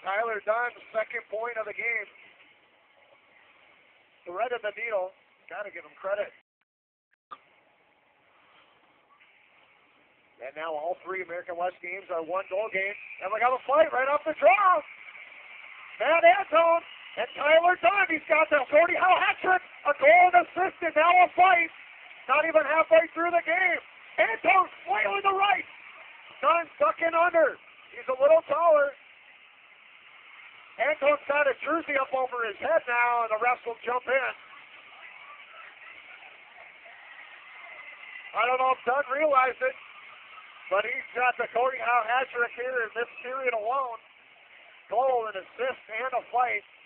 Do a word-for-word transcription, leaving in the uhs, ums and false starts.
Tyler Dunn, second point of the game. Threaded the needle. Got to give him credit. And now all three American West games are one-goal games. And we got a fight right off the draw. Matt Anthone and Tyler Dunn. He's got the Gordie Howe hat trick. A goal and assist, and now a fight. Not even halfway through the game. Anthone flailing to right. Dunn stuck in under. He's a little taller. Antone's got a jersey up over his head now, and the refs will jump in. I don't know if Dunn realized it, but he's got the Gordie Howe hat trick here in this period alone. Goal, an assist, and a fight.